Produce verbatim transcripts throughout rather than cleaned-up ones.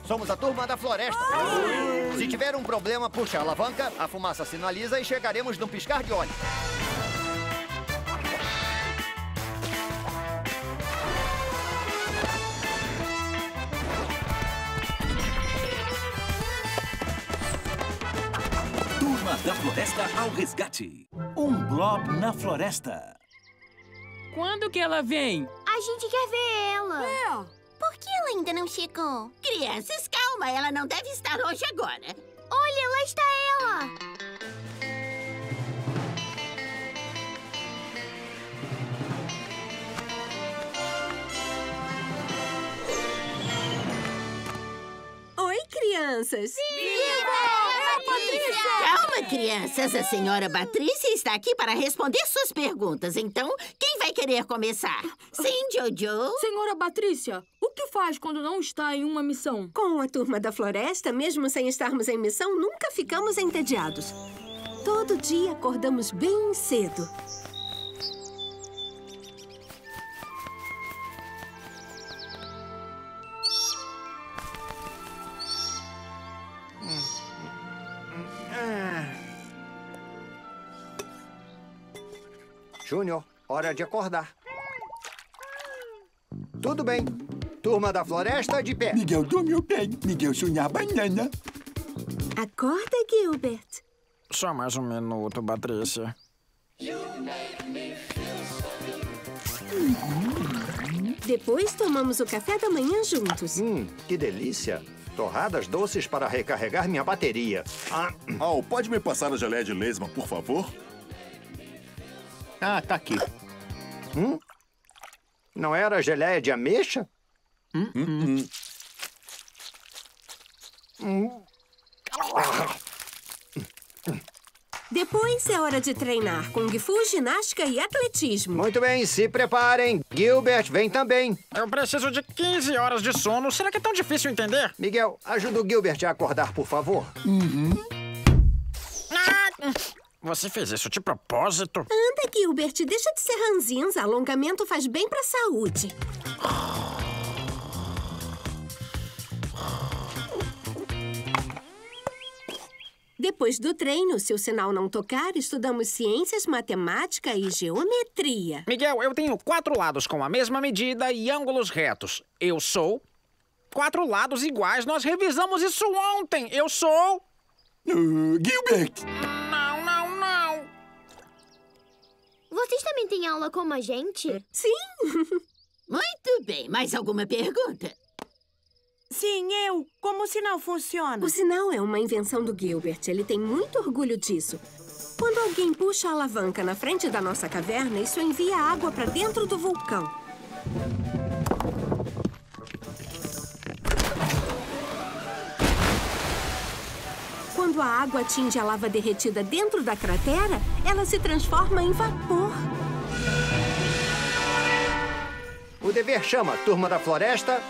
Somos a turma da floresta. Se tiver um problema, puxe a alavanca, a fumaça sinaliza e chegaremos num piscar de olhos. Turma da Floresta ao resgate. Um blob na floresta. Quando que ela vem? A gente quer ver ela. É. Por que ela ainda não chegou? Crianças, calma. Ela não deve estar longe agora. Olha, lá está ela. Oi, crianças. Calma, crianças. A senhora Patrícia está aqui para responder suas perguntas. Então, quem vai querer começar? Sim, Jojo? Senhora Patrícia, o que faz quando não está em uma missão? Com a turma da floresta, mesmo sem estarmos em missão, nunca ficamos entediados. Todo dia acordamos bem cedo. Júnior, hora de acordar. Tudo bem. Turma da floresta, de pé. Miguel dormiu bem. Miguel sonhar banana. Acorda, Gilbert. Só mais um minuto, Patrícia. Depois tomamos o café da manhã juntos. Hum, que delícia. Torradas doces para recarregar minha bateria. Ah, Al, pode me passar a geleia de lesma, por favor? ah tá aqui. Hum? Não era geleia de ameixa? Hum, hum. Hum. Depois é hora de treinar Kung Fu, ginástica e atletismo. Muito bem, se preparem. Gilbert, vem também. Eu preciso de quinze horas de sono. Será que é tão difícil entender? Miguel, ajuda o Gilbert a acordar, por favor. Uhum. Ah, você fez isso de propósito? Anda, Gilbert, deixa de ser ranzinza. Alongamento faz bem pra saúde. Depois do treino, se o sinal não tocar, estudamos ciências, matemática e geometria. Miguel, eu tenho quatro lados com a mesma medida e ângulos retos. Eu sou... Quatro lados iguais. Nós revisamos isso ontem. Eu sou... Uh, Gilbert! Não, não, não. Vocês também têm aula como a gente? Sim. Muito bem. Mais alguma pergunta? Sim, eu. Como o sinal funciona? O sinal é uma invenção do Gilbert. Ele tem muito orgulho disso. Quando alguém puxa a alavanca na frente da nossa caverna, isso envia água para dentro do vulcão. Quando a água atinge a lava derretida dentro da cratera, ela se transforma em vapor. O dever chama, turma da floresta.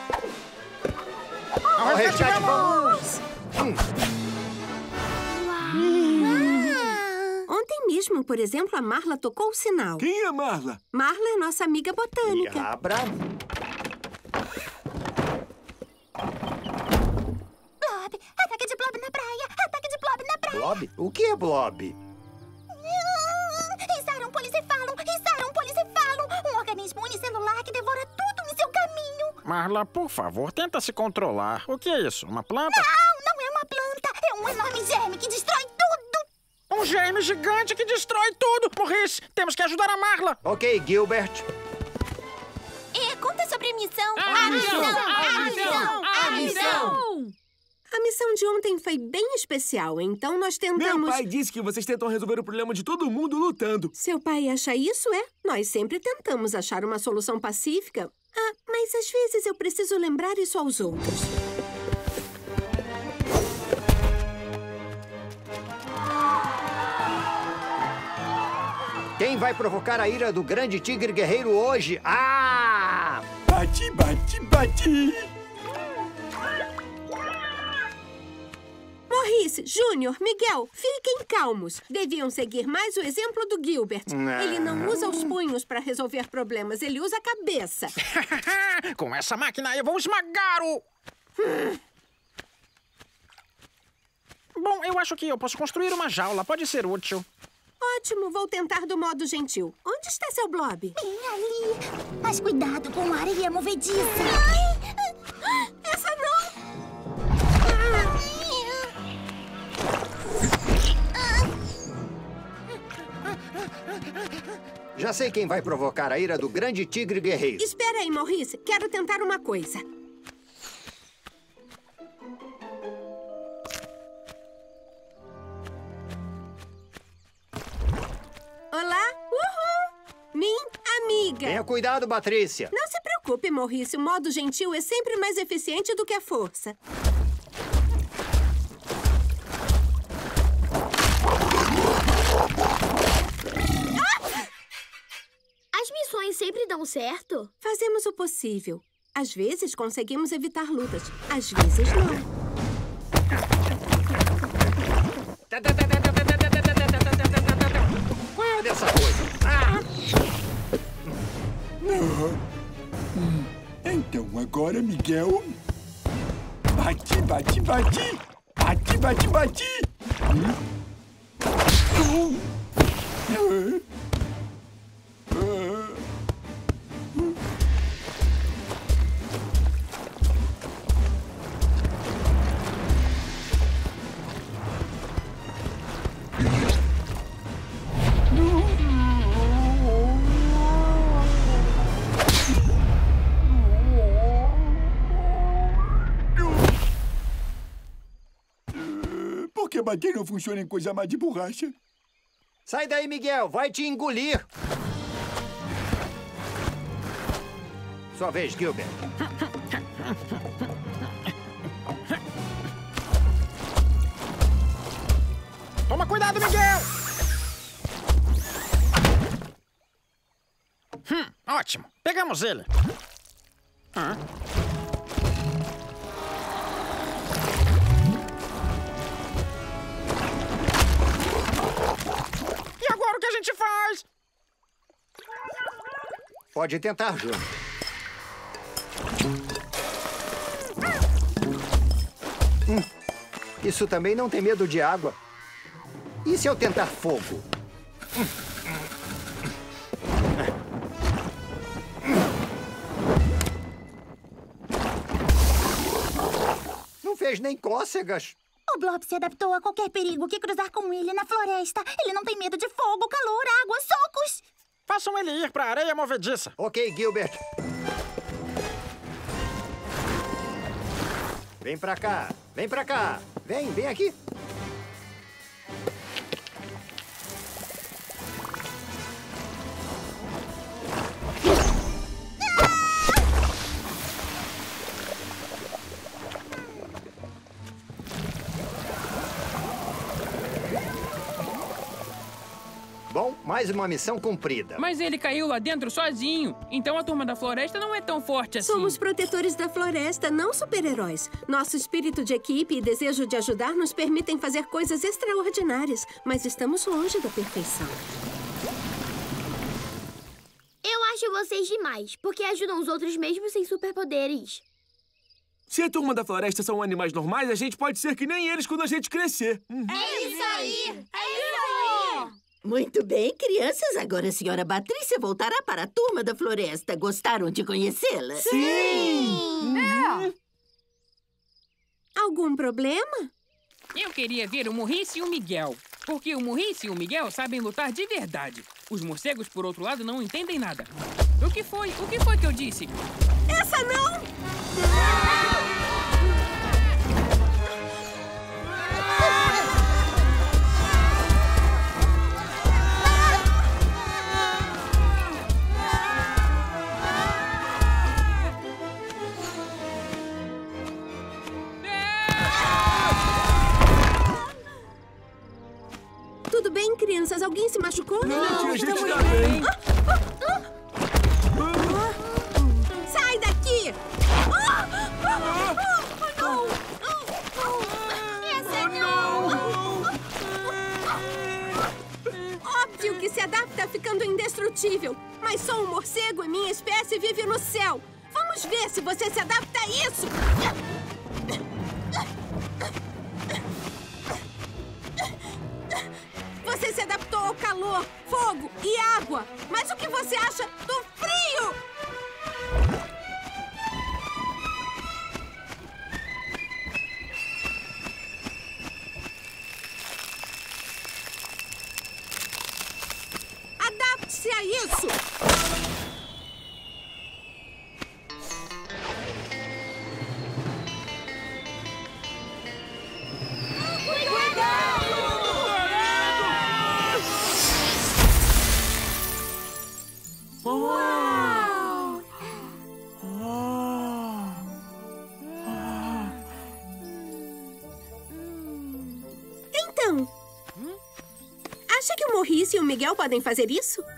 Ao resgate, vamos! Ontem mesmo, por exemplo, a Marla tocou o sinal. Quem é Marla? Marla é nossa amiga botânica. Abra. Blob! Ataque de blob na praia! Ataque de blob na praia! Blob? O que é blob? Rizaram policefalo! Rizaram policefalo! Um organismo unicelular que devora tudo em seu caminho! Marla, por favor, tenta se controlar. O que é isso? Uma planta? Não, não é uma planta! É um enorme germe que destrói tudo! Um germe gigante que destrói tudo! Maurice, temos que ajudar a Marla! Ok, Gilbert. É, conta sobre a missão! A missão! A missão! A missão! A missão de ontem foi bem especial, então nós Meu tentamos... pai disse que vocês tentam resolver o problema de todo mundo lutando. Seu pai acha isso, é? Nós sempre tentamos achar uma solução pacífica. Ah, mas às vezes eu preciso lembrar isso aos outros. Quem vai provocar a ira do grande tigre guerreiro hoje? Ah! Bate, bate, bate. Maurice, Júnior, Miguel, fiquem calmos. Deviam seguir mais o exemplo do Gilbert. Não. Ele não usa os punhos para resolver problemas, ele usa a cabeça. Com essa máquina eu vou esmagar o... Bom, eu acho que eu posso construir uma jaula. Pode ser útil. Ótimo, vou tentar do modo gentil. Onde está seu blob? Bem ali. Mas cuidado com a areia movediça. Ai! Essa não! Já sei quem vai provocar a ira do grande tigre guerreiro. Espera aí, Maurice. Quero tentar uma coisa. Olá! Uhul! Minha amiga! Tenha cuidado, Patrícia. Não se preocupe, Maurice. O modo gentil é sempre mais eficiente do que a força. As missões sempre dão certo? Fazemos o possível. Às vezes conseguimos evitar lutas, às vezes não. Qual é dessa coisa? Ah! Então agora, Miguel. Bate, bate, bate. Bate, bate, bate. Por que bater não funciona em coisa mais de borracha? Sai daí, Miguel. Vai te engolir. Sua vez, Gilbert. Toma cuidado, Miguel! Hum, ótimo. Pegamos ele. Hã? E agora o que a gente faz? Pode tentar, Júnior. Hum, isso também não tem medo de água. E se eu tentar fogo? Não fez nem cócegas. O Blob se adaptou a qualquer perigo que cruzar com ele na floresta. Ele não tem medo de fogo, calor, água, socos. Façam ele ir pra areia movediça. Ok, Gilbert. Vem pra cá. Vem pra cá. Vem, vem aqui. Bom, mais uma missão cumprida. Mas ele caiu lá dentro sozinho. Então a turma da floresta não é tão forte assim. Somos protetores da floresta, não super-heróis. Nosso espírito de equipe e desejo de ajudar nos permitem fazer coisas extraordinárias, mas estamos longe da perfeição. Eu acho vocês demais, porque ajudam os outros mesmo sem superpoderes. Se a turma da floresta são animais normais, a gente pode ser que nem eles quando a gente crescer. Uhum. É isso aí! É isso aí! Muito bem, crianças. Agora a senhora Patrícia voltará para a turma da floresta. Gostaram de conhecê-la? Sim! É. Algum problema? Eu queria ver o Maurice e o Miguel. Porque o Maurice e o Miguel sabem lutar de verdade. Os morcegos, por outro lado, não entendem nada. O que foi? O que foi que eu disse? Essa não! Tudo bem, crianças? Alguém se machucou? Não, a gente estamos tá bem. Ah, ah, ah. Sai daqui! Ah, ah, ah, não! Essa não! Óbvio que se adapta ficando indestrutível. Mas sou um morcego e minha espécie vive no céu. Vamos ver se você se adapta a isso! calor, fogo e água. Mas o que você acha do frio? Adapte-se a isso! Uau! Então, acha que o Maurice e o Miguel podem fazer isso?